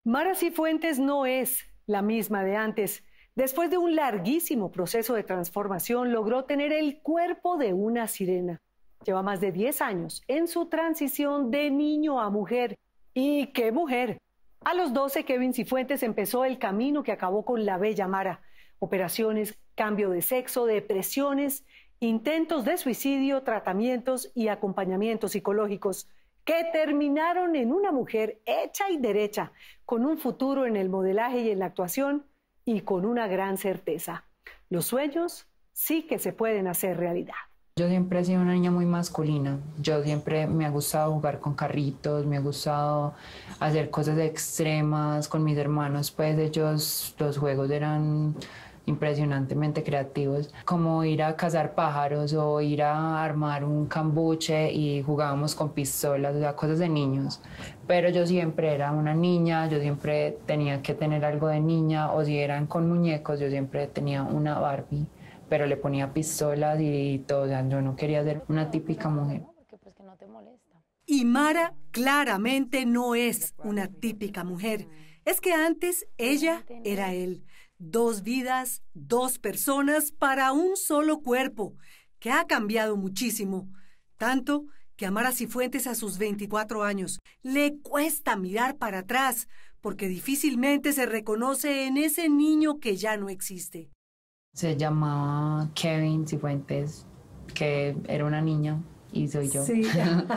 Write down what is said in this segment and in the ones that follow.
Mara Cifuentes no es la misma de antes. Después de un larguísimo proceso de transformación, logró tener el cuerpo de una sirena. Lleva más de 10 años en su transición de niño a mujer. ¿Y qué mujer? A los 12, Kevin Cifuentes empezó el camino que acabó con la bella Mara. Operaciones, cambio de sexo, depresiones, intentos de suicidio, tratamientos y acompañamientos psicológicos que terminaron en una mujer hecha y derecha, con un futuro en el modelaje y en la actuación y con una gran certeza. Los sueños sí que se pueden hacer realidad. Yo siempre he sido una niña muy masculina. Yo siempre me ha gustado jugar con carritos, me ha gustado hacer cosas extremas con mis hermanos. Pues ellos, los juegos eran impresionantemente creativos, como ir a cazar pájaros o ir a armar un cambuche y jugábamos con pistolas, o sea, cosas de niños. Pero yo siempre era una niña, yo siempre tenía que tener algo de niña, o si eran con muñecos, yo siempre tenía una Barbie, pero le ponía pistolas y todo, o sea, yo no quería ser una típica mujer. Y Mara claramente no es una típica mujer. Es que antes ella era él. 2 vidas, 2 personas para un solo cuerpo, que ha cambiado muchísimo. Tanto que a Mara Cifuentes a sus 24 años le cuesta mirar para atrás, porque difícilmente se reconoce en ese niño que ya no existe. Se llamaba Kevin Cifuentes, que era una niña, y soy yo. Sí.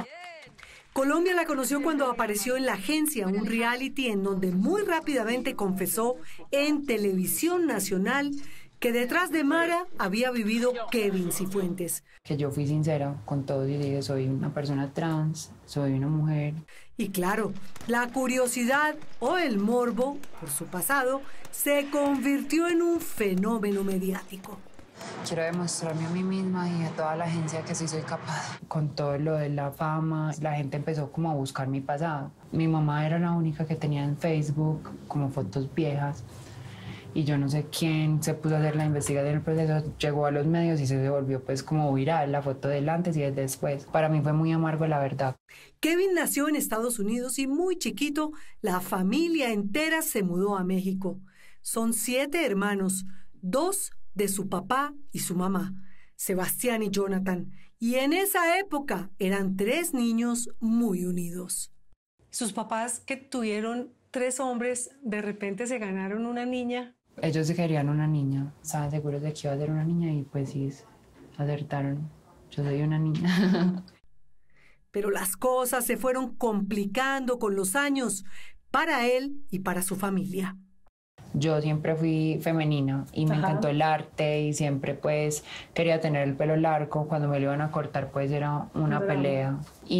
Colombia la conoció cuando apareció en La Agencia, un reality en donde muy rápidamente confesó en Televisión Nacional que detrás de Mara había vivido Kevin Cifuentes. Que yo fui sincera con todos y dije, soy una persona trans, soy una mujer. Y claro, la curiosidad o el morbo por su pasado se convirtió en un fenómeno mediático. Quiero demostrarme a mí misma y a toda la agencia que sí soy capaz. Con todo lo de la fama, la gente empezó como a buscar mi pasado. Mi mamá era la única que tenía en Facebook como fotos viejas. Y yo no sé quién se puso a hacer la investigación del proceso, llegó a los medios y se volvió pues como viral la foto del antes y del después. Para mí fue muy amargo, la verdad. Kevin nació en Estados Unidos y muy chiquito la familia entera se mudó a México. Son 7 hermanos, 2 de su papá y su mamá, Sebastián y Jonathan. Y en esa época eran 3 niños muy unidos. Sus papás, que tuvieron 3 hombres, de repente se ganaron una niña. Ellos se querían una niña, estaban seguros de que iba a ser una niña y pues sí, acertaron. Yo soy una niña. Pero las cosas se fueron complicando con los años para él y para su familia. Yo siempre fui femenina y me encantó el arte y siempre pues quería tener el pelo largo. Cuando me lo iban a cortar pues era una pelea.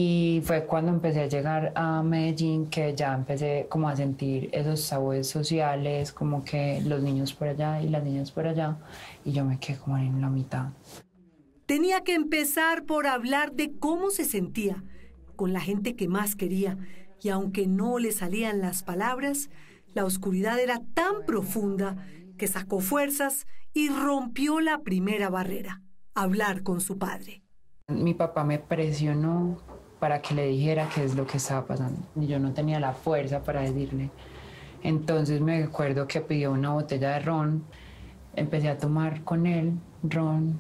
Y fue cuando empecé a llegar a Medellín que ya empecé como a sentir esos tabúes sociales, como que los niños por allá y las niñas por allá, y yo me quedé como en la mitad. Tenía que empezar por hablar de cómo se sentía con la gente que más quería, y aunque no le salían las palabras, la oscuridad era tan profunda que sacó fuerzas y rompió la primera barrera, hablar con su padre. Mi papá me presionó para que le dijera qué es lo que estaba pasando y yo no tenía la fuerza para decirle. Entonces me acuerdo que pidió una botella de ron, empecé a tomar con él ron,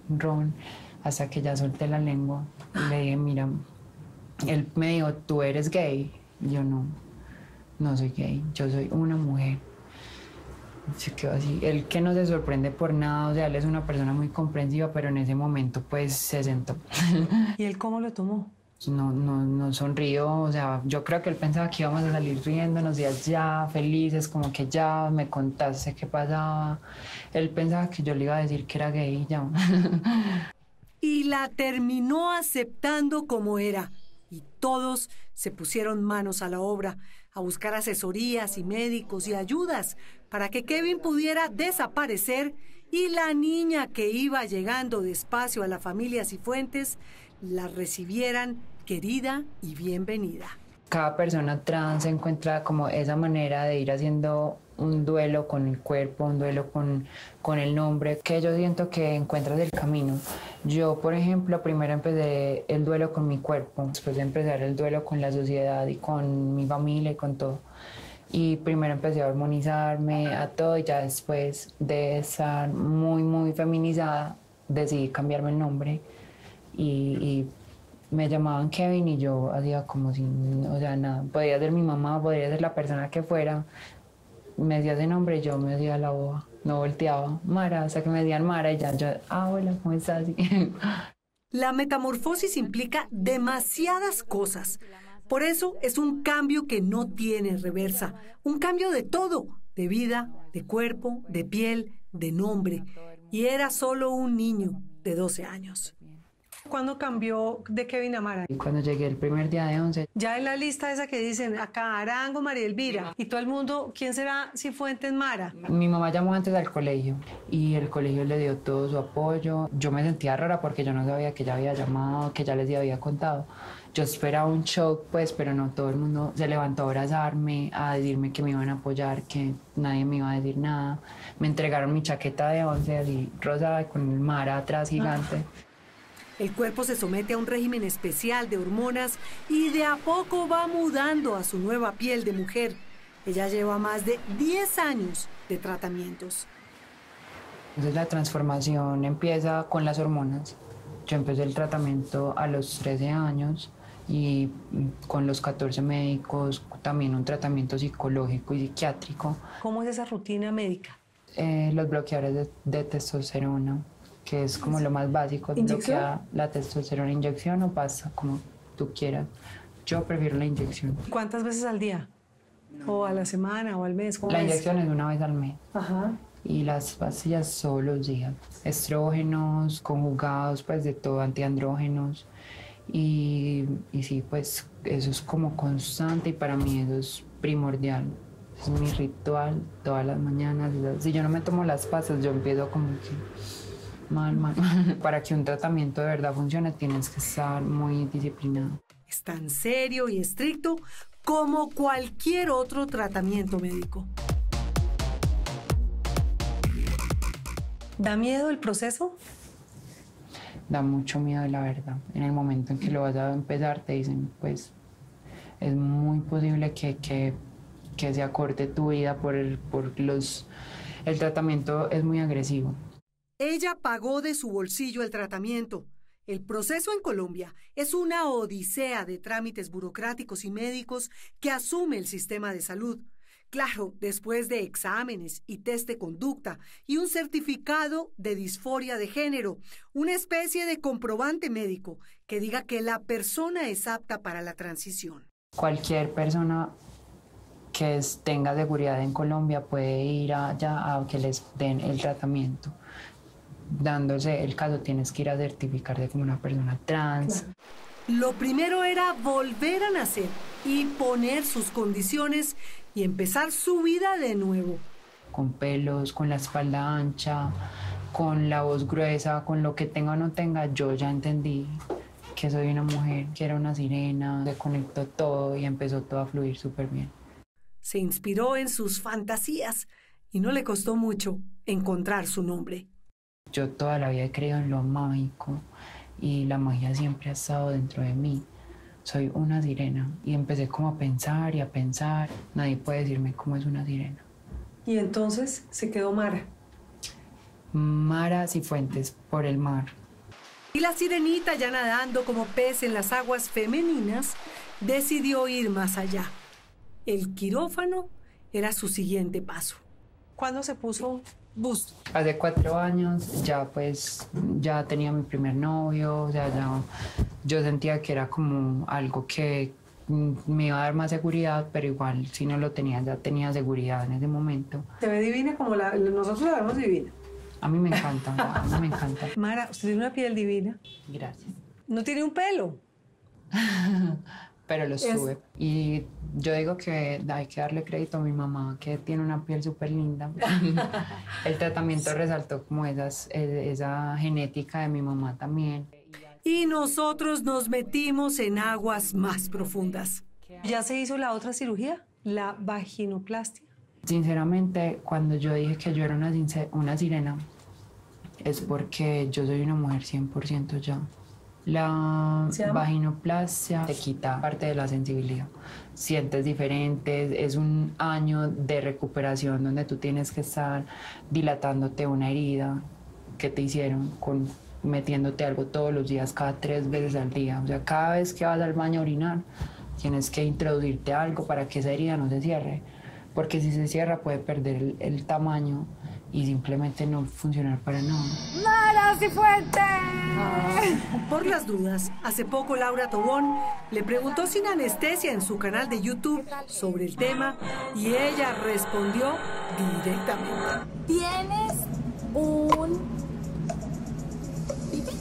hasta que ya solté la lengua y le dije, mira, él me dijo, ¿tú eres gay? Y yo no soy gay, yo soy una mujer. Se quedó así. Él que no se sorprende por nada, o sea, él es una persona muy comprensiva, pero en ese momento pues se sentó. ¿Y él cómo lo tomó? No sonrió, o sea, yo creo que él pensaba que íbamos a salir riéndonos días ya, felices, como que ya me contaste qué pasaba. Él pensaba que yo le iba a decir que era gay y ya. Y la terminó aceptando como era. Y todos se pusieron manos a la obra, a buscar asesorías y médicos y ayudas para que Kevin pudiera desaparecer y la niña que iba llegando despacio a la familia Cifuentes la recibieran querida y bienvenida. Cada persona trans encuentra como esa manera de ir haciendo un duelo con el cuerpo, un duelo con el nombre, que yo siento que encuentras el camino. Yo, por ejemplo, primero empecé el duelo con mi cuerpo, después de empezar el duelo con la sociedad y con mi familia y con todo. Y primero empecé a hormonizarme, a todo, y ya después de estar muy feminizada, decidí cambiarme el nombre y me llamaban Kevin y yo hacía como si, o sea, nada, podía ser mi mamá, podría ser la persona que fuera, me decía ese nombre y yo me hacía la boba, no volteaba, Mara, hasta que me decían Mara y ya yo, hola, ¿cómo estás? La metamorfosis implica demasiadas cosas. Por eso es un cambio que no tiene reversa. Un cambio de todo, de vida, de cuerpo, de piel, de nombre. Y era solo un niño de 12 años. ¿Cuándo cambió de Kevin a Mara? Y cuando llegué el primer día de 11... Ya en la lista esa que dicen acá Arango, María Elvira, y todo el mundo, ¿quién será Cifuentes Mara? Mi mamá llamó antes al colegio y el colegio le dio todo su apoyo. Yo me sentía rara porque yo no sabía que ella había llamado, que ya les había contado. Yo esperaba un shock, pues, pero no, todo el mundo se levantó a abrazarme, a decirme que me iban a apoyar, que nadie me iba a decir nada. Me entregaron mi chaqueta de 11 así rosada con el Mara atrás gigante. El cuerpo se somete a un régimen especial de hormonas y de a poco va mudando a su nueva piel de mujer. Ella lleva más de 10 años de tratamientos. Entonces la transformación empieza con las hormonas. Yo empecé el tratamiento a los 13 años y con los 14 médicos, también un tratamiento psicológico y psiquiátrico. ¿Cómo es esa rutina médica? Los bloqueadores de testosterona, que es como lo más básico. Bloquea la testosterona, inyección o pasta, como tú quieras. Yo prefiero la inyección. ¿Cuántas veces al día? ¿O a la semana o al mes? La inyección es una vez al mes. Ajá. Y las pastillas todos los días. Estrógenos, conjugados, pues de todo, antiandrógenos. Y sí, pues eso es como constante y para mí eso es primordial. Es mi ritual todas las mañanas. Si yo no me tomo las pastas, yo empiezo como que mal. Para que un tratamiento de verdad funcione, tienes que estar muy disciplinado. Es tan serio y estricto como cualquier otro tratamiento médico. ¿Da miedo el proceso? Da mucho miedo, la verdad. En el momento en que lo vas a empezar, te dicen, pues, es muy posible que se acorte tu vida el tratamiento es muy agresivo. Ella pagó de su bolsillo el tratamiento. El proceso en Colombia es una odisea de trámites burocráticos y médicos que asume el sistema de salud. Claro, después de exámenes y test de conducta y un certificado de disforia de género, una especie de comprobante médico que diga que la persona es apta para la transición. Cualquier persona que tenga seguridad en Colombia puede ir allá a que les den el tratamiento. Dándose el caso, tienes que ir a certificarte como una persona trans. Claro. Lo primero era volver a nacer y poner sus condiciones y empezar su vida de nuevo. Con pelos, con la espalda ancha, con la voz gruesa, con lo que tenga o no tenga, yo ya entendí que soy una mujer, que era una sirena, se conectó todo y empezó todo a fluir súper bien. Se inspiró en sus fantasías y no le costó mucho encontrar su nombre. Yo toda la vida he creído en lo mágico y la magia siempre ha estado dentro de mí. Soy una sirena y empecé como a pensar y a pensar. Nadie puede decirme cómo es una sirena. Y entonces se quedó Mara. Mara Cifuentes, por el mar. Y la sirenita, ya nadando como pez en las aguas femeninas, decidió ir más allá. El quirófano era su siguiente paso. ¿Cuándo se puso busto? Hace 4 años ya tenía mi primer novio, o sea, yo sentía que era como algo que me iba a dar más seguridad, pero igual si no lo tenía, ya tenía seguridad en ese momento. Se ve divina como nosotros la vemos divina. A mí me encanta, a mí me encanta. Mara, usted tiene una piel divina. Gracias. No tiene un pelo. Pero lo sube. Y yo digo que hay que darle crédito a mi mamá, que tiene una piel súper linda. El tratamiento resaltó como esa genética de mi mamá también. Y nosotros nos metimos en aguas más profundas. ¿Ya se hizo la otra cirugía? ¿La vaginoplastia? Sinceramente, cuando yo dije que yo era una sirena, es porque yo soy una mujer 100% ya. La vaginoplastia te quita parte de la sensibilidad. Sientes diferente, es un año de recuperación donde tú tienes que estar dilatándote una herida que te hicieron, metiéndote algo todos los días, cada 3 veces al día. O sea, cada vez que vas al baño a orinar, tienes que introducirte algo para que esa herida no se cierre. Porque si se cierra puede perder el tamaño y simplemente no funcionar para nada. ¡Mara Cifuentes! Por las dudas, hace poco Laura Tobón le preguntó sin anestesia en su canal de YouTube sobre el tema y ella respondió directamente. ¿Tienes un pipí?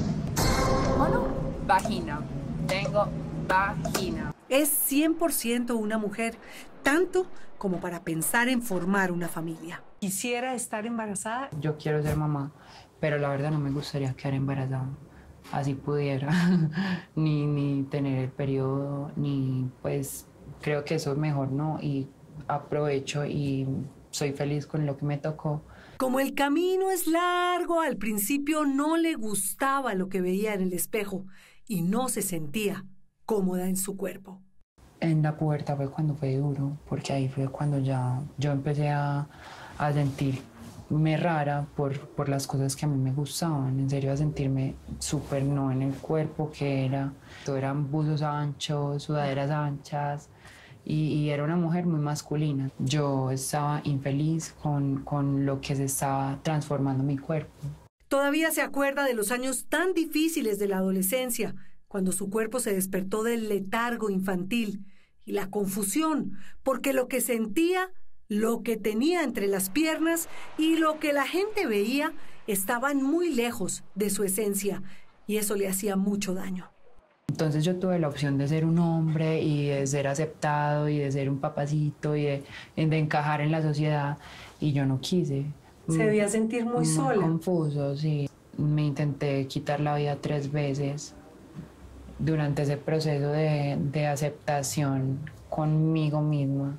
¿O no? Vagina. Tengo vagina. Es 100% una mujer, tanto como para pensar en formar una familia. ¿Quisiera estar embarazada? Yo quiero ser mamá, pero la verdad no me gustaría quedar embarazada. Así pudiera, ni tener el periodo, ni pues creo que eso es mejor, ¿no? Y aprovecho y soy feliz con lo que me tocó. Como el camino es largo, al principio no le gustaba lo que veía en el espejo y no se sentía cómoda en su cuerpo. En la pubertad fue cuando fue duro, porque ahí fue cuando ya yo empecé a sentirme rara por las cosas que a mí me gustaban, en serio a sentirme súper no en el cuerpo que era. Todo eran buzos anchos, sudaderas anchas y era una mujer muy masculina. Yo estaba infeliz con lo que se estaba transformando mi cuerpo. Todavía se acuerda de los años tan difíciles de la adolescencia, cuando su cuerpo se despertó del letargo infantil y la confusión, porque lo que sentía, lo que tenía entre las piernas y lo que la gente veía estaban muy lejos de su esencia y eso le hacía mucho daño. Entonces yo tuve la opción de ser un hombre y de ser aceptado y de ser un papacito y de encajar en la sociedad y yo no quise. Se debía sentir muy sola. Confuso, sí. Me intenté quitar la vida 3 veces durante ese proceso de aceptación conmigo misma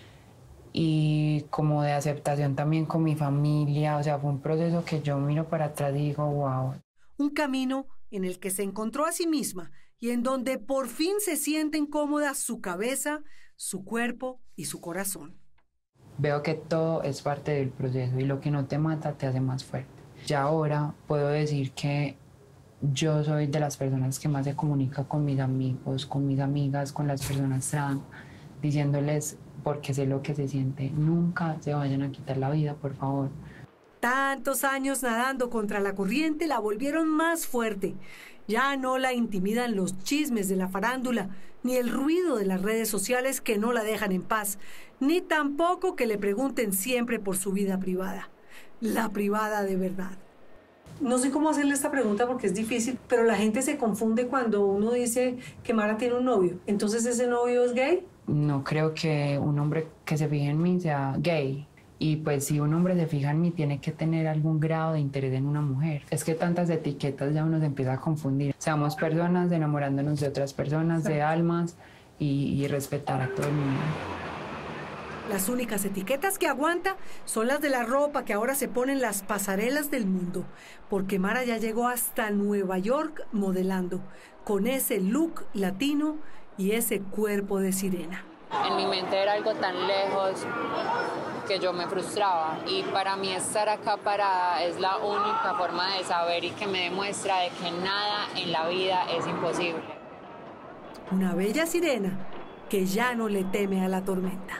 y como de aceptación también con mi familia. O sea, fue un proceso que yo miro para atrás y digo, wow. Un camino en el que se encontró a sí misma y en donde por fin se sienten cómodas su cabeza, su cuerpo y su corazón. Veo que todo es parte del proceso y lo que no te mata te hace más fuerte. Ya ahora puedo decir que yo soy de las personas que más se comunica con mis amigos, con mis amigas, con las personas trans, diciéndoles porque sé lo que se siente. Nunca se vayan a quitar la vida, por favor. Tantos años nadando contra la corriente la volvieron más fuerte. Ya no la intimidan los chismes de la farándula, ni el ruido de las redes sociales que no la dejan en paz, ni tampoco que le pregunten siempre por su vida privada. La privada de verdad. No sé cómo hacerle esta pregunta porque es difícil, pero la gente se confunde cuando uno dice que Mara tiene un novio. ¿Entonces ese novio es gay? No creo que un hombre que se fije en mí sea gay. Y pues si un hombre se fija en mí, tiene que tener algún grado de interés en una mujer. Es que tantas etiquetas ya uno se empieza a confundir. Seamos personas enamorándonos de otras personas, de almas y respetar a todo el mundo. Las únicas etiquetas que aguanta son las de la ropa que ahora se ponen las pasarelas del mundo, porque Mara ya llegó hasta Nueva York modelando, con ese look latino y ese cuerpo de sirena. En mi mente era algo tan lejos que yo me frustraba y para mí estar acá parada es la única forma de saber y que me demuestra de que nada en la vida es imposible. Una bella sirena que ya no le teme a la tormenta.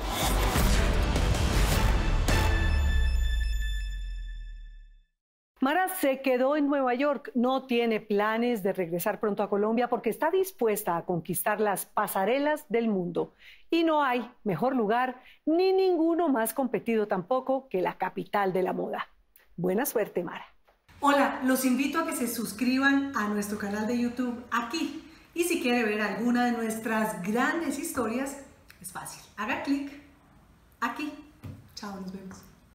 Mara se quedó en Nueva York, no tiene planes de regresar pronto a Colombia porque está dispuesta a conquistar las pasarelas del mundo. Y no hay mejor lugar ni ninguno más competido tampoco que la capital de la moda. Buena suerte, Mara. Hola, los invito a que se suscriban a nuestro canal de YouTube aquí. Y si quiere ver alguna de nuestras grandes historias, es fácil. Haga clic aquí. Chao, nos vemos.